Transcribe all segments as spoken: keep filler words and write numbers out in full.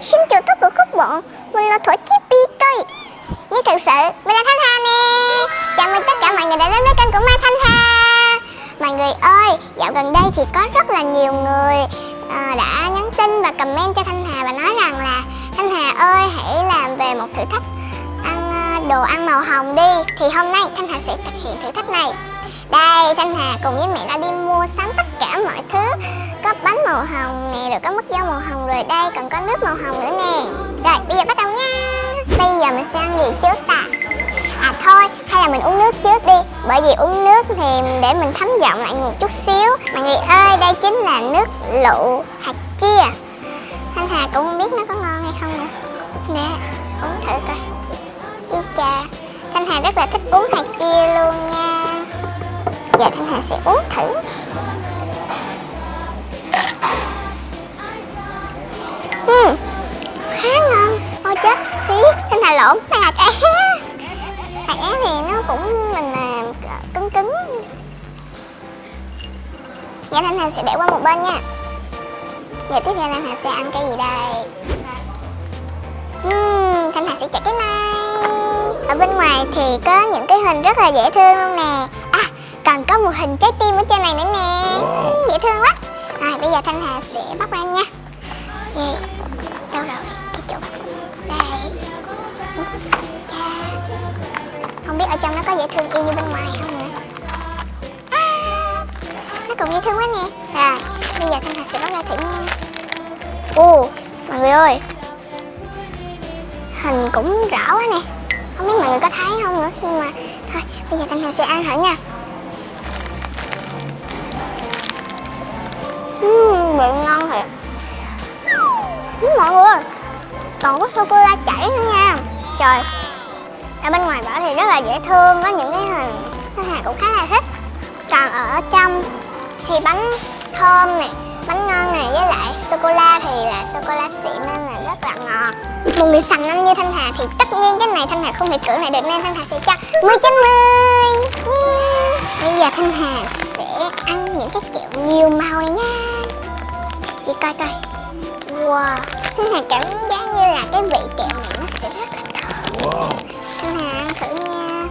Xin chào tất cả các bạn, mình là Thỏ Chippy đây. Nhưng thực sự mình là Thanh Hà nè. Chào mừng tất cả mọi người đã đến với kênh của Mai Thanh Hà. Mọi người ơi, dạo gần đây thì có rất là nhiều người uh, đã nhắn tin và comment cho Thanh Hà và nói rằng là Thanh Hà ơi, hãy làm về một thử thách ăn uh, đồ ăn màu hồng đi. Thì hôm nay Thanh Hà sẽ thực hiện thử thách này. Đây, Thanh Hà cùng với mẹ đã đi mua sắm tất cả mọi thứ. Có bánh màu hồng nè, rồi có mứt dâu màu hồng, rồi đây còn có nước màu hồng nữa nè. Rồi, bây giờ bắt đầu nha. Bây giờ mình sẽ ăn gì trước ta? À thôi, hay là mình uống nước trước đi. Bởi vì uống nước thì để mình thấm giọng lại một chút xíu. Mọi người ơi, đây chính là nước lựu hạt chia. Thanh Hà cũng không biết nó có ngon hay không nữa. Nè, uống thử coi. Chi chà, Thanh Hà rất là thích uống hạt chia luôn nha. Giờ Thanh Hà sẽ uống thử. Ừ, khá ngon. Ôi chết, xí, Thanh Hà lộn, đây hạt é. Hạt é thì nó cũng mình là cứng cứng. Giờ Thanh Hà sẽ để qua một bên nha. Giờ tiếp theo Thanh Hà sẽ ăn cái gì đây? Uhm, Thanh Hà sẽ chặt cái này. Ở bên ngoài thì có những cái hình rất là dễ thương luôn nè. À, còn có một hình trái tim ở trên này nữa nè. Dễ thương quá. Rồi, bây giờ Thanh Hà sẽ bắt ra nha. Vậy, đâu rồi? Cái chỗ đây. Chà. Không biết ở trong nó có dễ thương y như bên ngoài không nữa. À, nó cũng dễ thương quá nè. Rồi, bây giờ Thanh Hà sẽ bắt ra thử nha. Ồ, mọi người ơi, hình cũng rõ quá nè. Không biết mọi người có thấy không nữa. Nhưng mà thôi, bây giờ Thanh Hà sẽ ăn thử nha. Uhm, vị ngon thiệt. Uhm, mọi người ơi, còn có sô-cô-la chảy nữa nha. Trời, ở bên ngoài vỏ thì rất là dễ thương. Có những cái hình Thanh Hà cũng khá là thích. Còn ở trong thì bánh thơm nè, bánh ngon này, với lại sô-cô-la thì là sô-cô-la xịn nên là rất là ngọt. Một người sành ăn như Thanh Hà thì tất nhiên cái này Thanh Hà không thể cưỡng lại được nên Thanh Hà sẽ cho mười trên mười. Yeah. Bây giờ Thanh Hà sẽ ăn những cái kẹo nhiều màu này nha. Đi coi coi. Wow, Thanh Hà cảm giác như là cái vị kẹo này nó sẽ rất là thơm. Wow. Thanh Hà ăn thử nha.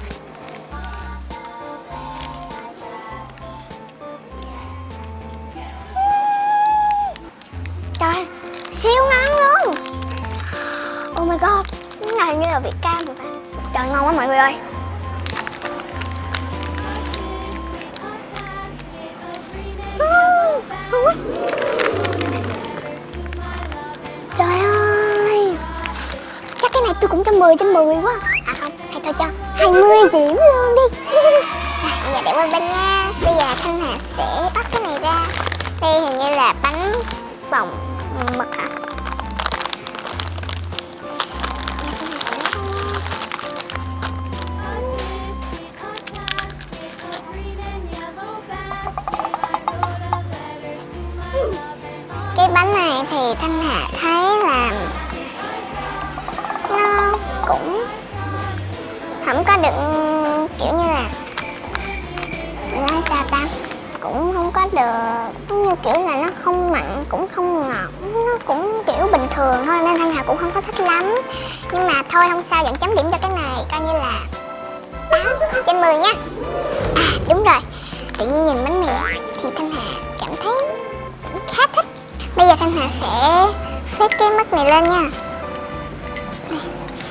Trời, siêu ngon luôn. Oh my god, cái này như là vị cam rồi. Trời, ngon quá mọi người ơi. Trời ơi, chắc cái này tôi cũng cho mười trên mười quá. À không, hay tôi cho hai mươi điểm luôn đi. À, bây giờ để qua bên nha. Bây giờ Thanh Hà sẽ bắt cái này ra. Đây hình như là bánh phồng mực hả? Cái bánh này thì Thanh Hà thấy là nó cũng không có đựng kiểu như là nói sao ta, cũng không có được giống như kiểu là nó không mặn cũng không ngọt, nó cũng kiểu bình thường thôi nên Thanh Hà cũng không có thích lắm. Nhưng mà thôi không sao, vẫn chấm điểm cho cái này coi như là tám trên mười nha. À đúng rồi, tự nhiên nhìn bánh mì thì Thanh Hà cảm thấy cũng khá thích. Bây giờ Thanh Hà sẽ phết cái mứt này lên nha. Này.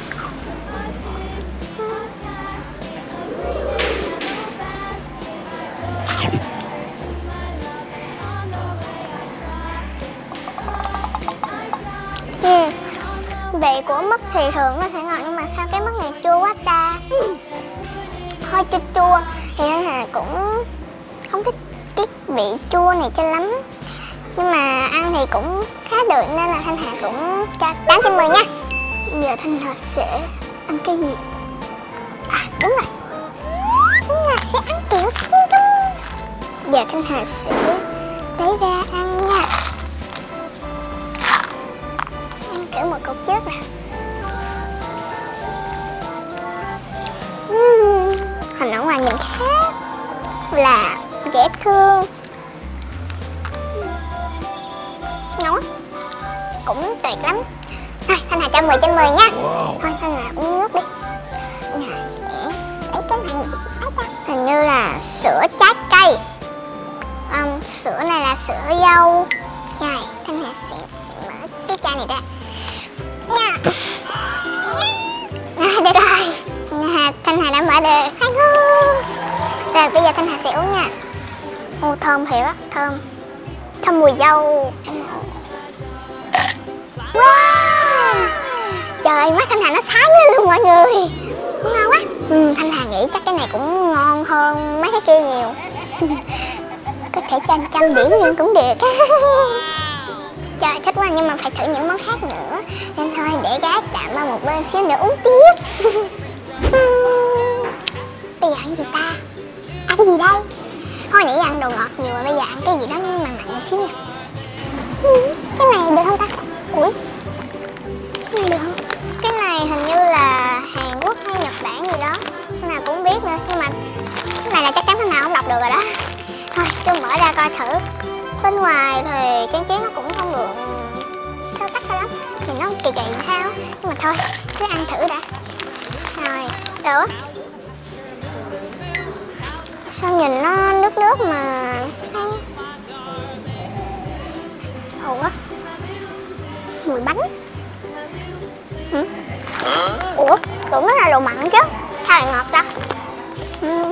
Ừ. Vị của mứt thì thường nó sẽ ngọt nhưng mà sao cái mứt này chua quá ta. Hơi chua chua thì Thanh Hà cũng không thích cái vị chua này cho lắm. Nhưng mà ăn thì cũng khá được nên là Thanh Hà cũng cho tám trên mười nha. Giờ Thanh Hà sẽ ăn cái gì? À đúng rồi, Thanh Hà sẽ ăn kẹo xin cơm. Giờ Thanh Hà sẽ lấy ra ăn nha. Ăn thử một cục trước nè. uhm, Hình ở ngoài nhìn khá là dễ thương. Ngon, cũng tuyệt lắm. Thôi Thanh Hà cho mười trên mười nha. Thôi Thanh Hà uống nước đi. Thanh Hà sẽ lấy cái này. Hình như là sữa trái cây. Um, sữa này là sữa dâu. Rồi Thanh Hà sẽ mở cái chai này ra. Nha. À, được rồi. Nha, Thanh Hà đã mở được. Hay ngon. Rồi bây giờ Thanh Hà sẽ uống nha. Ô thơm thiệt á, thơm. Thơm mùi dâu. Wow. Trời ơi, mắt Thanh Hà nó sáng lên luôn mọi người. Ngon quá. Ừ, Thanh Hà nghĩ chắc cái này cũng ngon hơn mấy cái kia nhiều. Có thể cho trăm điểm nhưng cũng được. Trời thích quá nhưng mà phải thử những món khác nữa. Nên thôi để gác tạm qua một bên xíu nữa uống tiếp. Bây giờ ăn gì ta? Ăn gì đây? Hồi nãy ăn đồ ngọt nhiều rồi, bây giờ ăn cái gì đó nó mặn mặn một xíu nha. Cái này được không ta? Ủa? Cái này được không? Cái này hình như là Hàn Quốc hay Nhật Bản gì đó. Cái nào cũng không biết nữa. Nhưng mà cái này là chắc chắn thế nào không đọc được rồi đó. Thôi tôi mở ra coi thử. Bên ngoài thì trang trí nó cũng không được sâu sắc cho lắm. Thì nó kỳ kỳ sao. Nhưng mà thôi cứ ăn thử đã. Rồi được. Sao nhìn nó nước nước mà hay. Ủa? Mùi bánh. Ừ? Ủa? Tưởng nó là đồ mặn chứ. Sao lại ngọt ta? Ừ.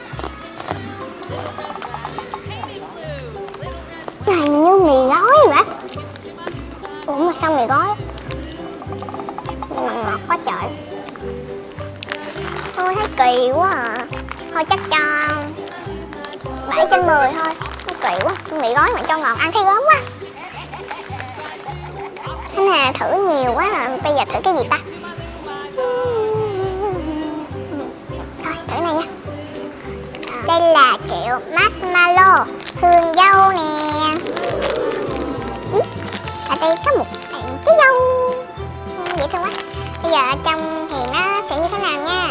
Này như mì gói vậy. Ủa mà sao mì gói? Mặn ngọt quá trời. Thôi thấy kỳ quá à. Thôi chắc cho bảy trên mười thôi. Nó kỳ quá. Mì gói mà cho ngọt ăn thấy gớm quá. Thế nè thử nhiều quá rồi. Bây giờ thử cái gì ta? Thôi thử này nha. Đây là kẹo marshmallow hương dâu nè. Ý, ở đây có một bạn trái dâu. Dễ thương quá. Bây giờ ở trong thì nó sẽ như thế nào nha.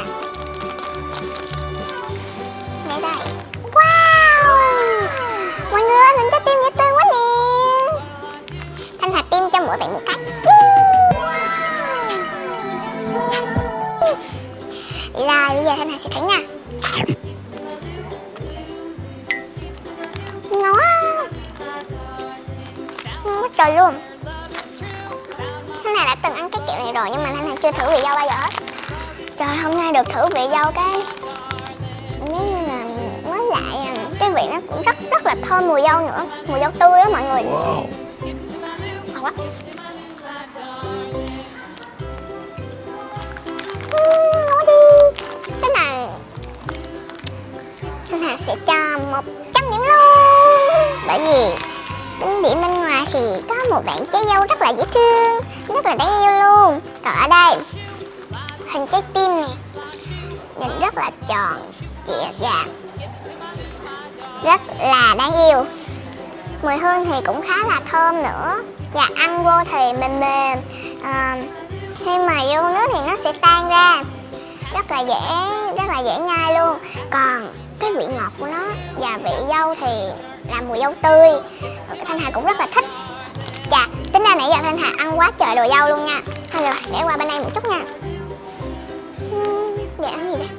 Đây đây. Wow. Mọi người ơi, mình cho tim dễ thương quá nè. Thanh Hà tim cho mỗi bạn một cái. Rồi bây giờ Thanh Hà sẽ thử nha. Ngon quá. Ngon quá trời luôn. Thanh Hà đã từng ăn cái kẹo này rồi nhưng mà Thanh Hà chưa thử vị dâu bao giờ hết. Trời, hôm nay được thử vị dâu cái nếu như là mới lại cái vị nó cũng rất rất là thơm mùi dâu nữa. Mùi dâu tươi đó mọi người. Wow. Ngon quá. Uhm, ngon đi. Cái này Thanh Hà sẽ cho một trăm điểm luôn. Bởi vì tính điểm bên ngoài thì có một bạn trái dâu rất là dễ thương, rất là đáng yêu luôn. Còn ở đây hình trái tim nè, nhìn rất là tròn chĩa dàng, rất là đáng yêu. Mùi hương thì cũng khá là thơm nữa. Và ăn vô thì mềm mềm à, khi mà vô nước thì nó sẽ tan ra, rất là dễ rất là dễ nhai luôn. Còn cái vị ngọt của nó và vị dâu thì là mùi dâu tươi. Thanh Hà cũng rất là thích. Chà, tính ra nãy giờ Thanh Hà ăn quá trời đồ dâu luôn nha. Thôi rồi, để qua bên đây một chút nha. uhm, Vậy ăn gì đây?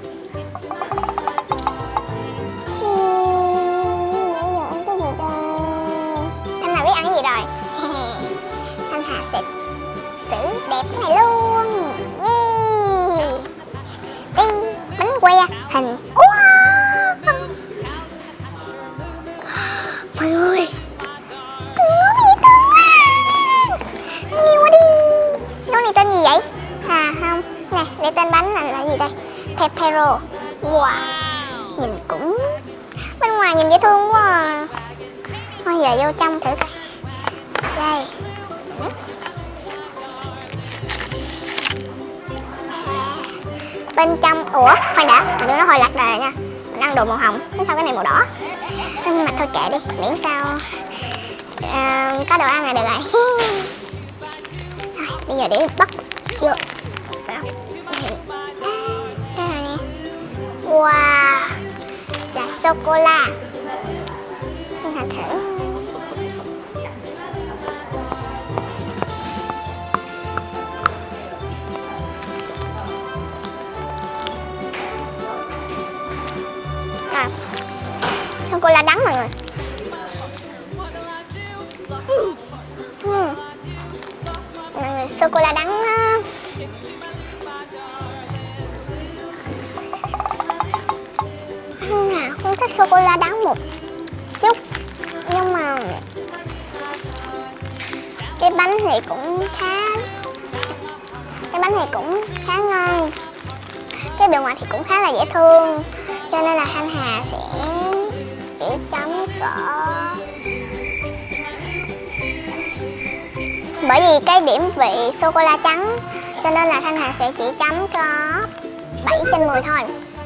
uhm, Nãy giờ ăn cái gì đây? Thanh Hà biết ăn cái gì rồi. Thanh Hà sẽ xử đẹp cái này luôn. Yeah. Cái bánh que hình wow. Mọi người, nó bị thương quá. Nhiều quá đi. Nó này tên gì vậy? À không, nè, để tên bánh là, là gì đây? Pepero. Wow, nhìn cũng bên ngoài nhìn dễ thương quá à. Thôi giờ vô trong thử coi. Đây. Bên trong, ủa, khoan đã, mình đưa nó hơi lạc đề nha. Mình ăn đồ màu hồng, thế sao cái này màu đỏ? Nhưng mà thôi kệ đi, miễn sao à, có đồ ăn là được rồi. Rồi, bây giờ để bắt vô. Cái này nè. Wow, là sô-cô-la. Mình thử. sô cô la đắng nó Thanh Hà không thích sô cô la đắng một chút, nhưng mà cái bánh thì cũng khá cái bánh thì cũng khá ngon, cái bề ngoài thì cũng khá là dễ thương, cho nên là Thanh Hà sẽ chỉ chấm cỡ, bởi vì cái điểm vị sô cô la trắng cho nên là Thanh Hà sẽ chỉ chấm có bảy trên mười thôi.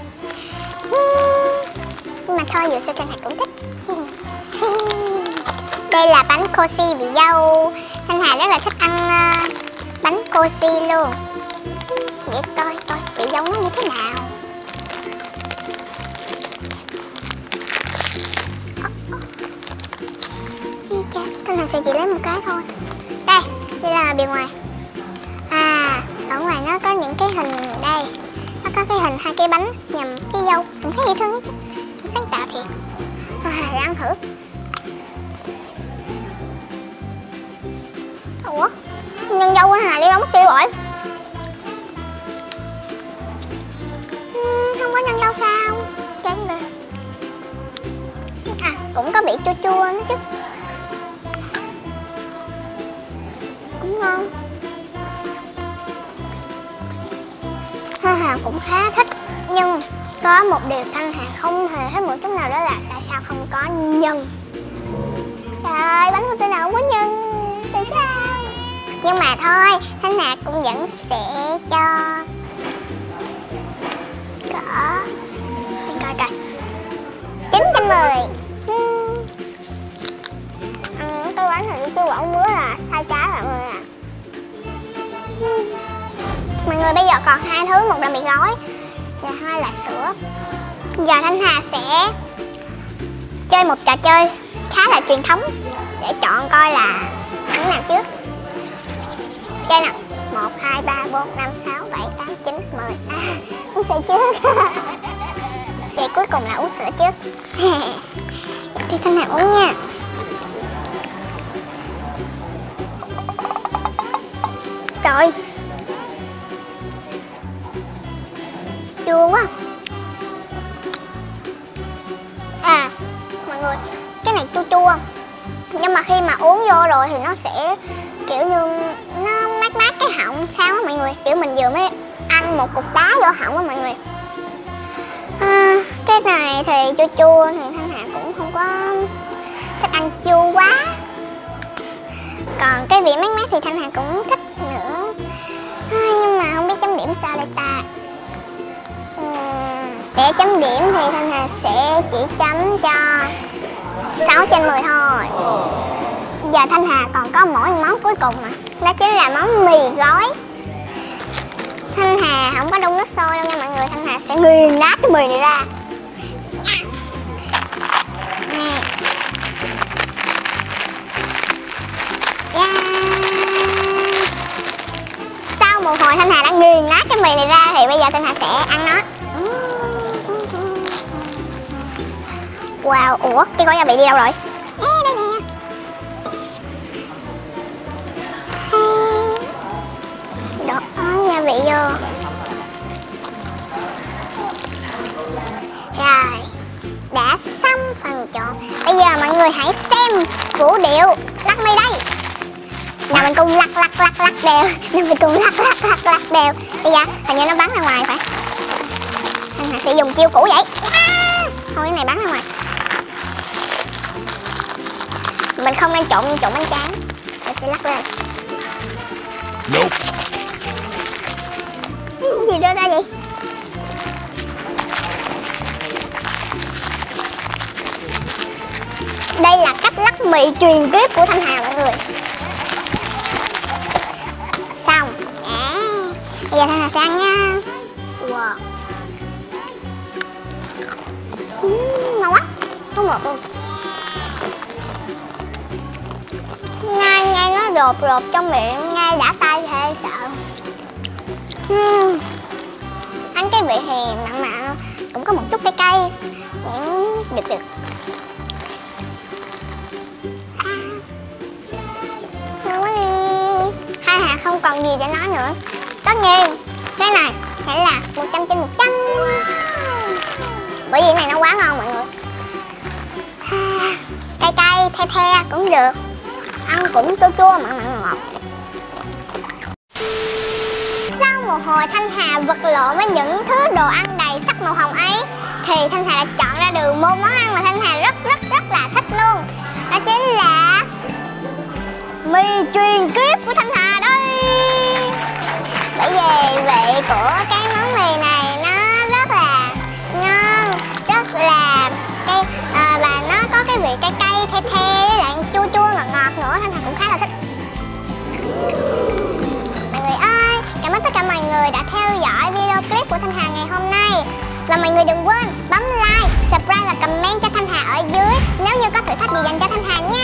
Nhưng mà thôi, dù sao Thanh Hà cũng thích. Đây là bánh Cozy vị dâu. Thanh Hà rất là thích ăn uh, bánh Cozy luôn. Để coi coi vị dâu nó như thế nào. Thanh Hà sẽ chỉ lấy một cái thôi. Đây, đây là bề ngoài. À, ở ngoài nó có những cái hình đây. Nó có cái hình hai cái bánh nhằm cái dâu. Mình thấy dễ thương chứ. Cũng sáng tạo thiệt. Thôi Hà ăn thử. Ủa? Nhân dâu của Hà đi đâu mất tiêu rồi? Uhm, không có nhân dâu sao? Chán rồi. À, cũng có bị chua chua nữa chứ. Cũng ngon. Thanh Hà cũng khá thích, nhưng có một điều Thanh Hà không hề thích một chút nào, đó là tại sao không có nhân. Trời ơi, bánh của tôi nào không có nhân, tại sao? Nhưng mà thôi, Thanh Hà cũng vẫn sẽ cho cỡ, để coi coi, chín trên mười. Ăn cái bánh này cái quả mứa là sai trái mọi người ạ. Mọi người bây giờ còn hai thứ, một là mì gói và hai là sữa. Giờ Thanh Hà sẽ chơi một trò chơi khá là truyền thống để chọn coi là ăn nào trước. Chơi nào. Một, hai, ba, bốn, năm, sáu, bảy, tám, chín, mười. À, uống sữa trước. Vậy cuối cùng là uống sữa trước. Đi Thanh Hà uống nha. Trời, chua quá. À, mọi người, cái này chua chua, nhưng mà khi mà uống vô rồi thì nó sẽ kiểu như nó mát mát cái họng sao á mọi người. Kiểu mình vừa mới ăn một cục đá vô họng á mọi người. À, cái này thì chua chua thì Thanh Hà cũng không có thích ăn chua quá. Còn cái vị mát mát thì Thanh Hà cũng thích nữa. À, nhưng mà không biết chấm điểm sao đây ta. uhm, Để chấm điểm thì Thanh Hà sẽ chỉ chấm cho sáu trên mười thôi. Giờ Thanh Hà còn có mỗi món cuối cùng mà, đó chính là món mì gói. Thanh Hà không có đun nước sôi đâu nha mọi người. Thanh Hà sẽ nghiền nát cái mì này ra. Nè. Yeah. Sau một hồi Thanh Hà đã nghiền nát cái mì này ra thì bây giờ Thanh Hà sẽ ăn nó. Wow, ủa cái gói gia vị đi đâu rồi? Ê, đây nè. Đổ gia vị vô. Rồi, đã xong phần trộn. Bây giờ mọi người hãy xem vũ điệu lắc mì đây. Nào mình cùng lắc lắc lắc lắc đều. Nào mình cùng lắc lắc lắc lắc đều. Bây giờ hình như nó bắn ra ngoài phải. Thanh Hà sẽ dùng chiêu cũ vậy. À, thôi cái này bắn ra ngoài. Mình không nên trộn trộn bánh tráng. Mình sẽ lắc lên. Nope. Gì đó ra vậy? Đây là cách lắc mì truyền kiếp của Thanh Hà mọi người. Xong. À, bây giờ Thanh Hà sẽ ăn nha. Wow. uhm, Ngon quá. Không ngọt luôn. Ngay ngay nó rột rột trong miệng, ngay đã tay thề sợ. uhm. Ăn cái vị thì mặn mặn, cũng có một chút cay cay, cũng được được. À, ngon quá đi. Hai Hà không còn còn gì để nói nữa. Tất nhiên cái này sẽ là một trăm trên một trăm, bởi vì cái này nó quá ngon mọi người. Cay cay the the cũng được, ăn cũng chua chua mặn mặn ngọt. Sau một hồi Thanh Hà vật lộn với những thứ đồ ăn đầy sắc màu hồng ấy, thì Thanh Hà đã chọn ra được một món ăn mà Thanh Hà rất rất rất là thích luôn. Đó chính là mì truyền kiếp của Thanh Hà đây. Bởi vì vị của cái món mì này nó rất là ngon, rất là cái à, và nó có cái vị cay cay the the với lại chua chua ngọt ngọt nữa. Thanh Hà cũng khá là thích. Mọi người ơi, cảm ơn tất cả mọi người đã theo dõi video clip của Thanh Hà ngày hôm nay. Và mọi người đừng quên bấm like, subscribe và comment cho Thanh Hà ở dưới nếu như có thử thách gì dành cho Thanh Hà nha.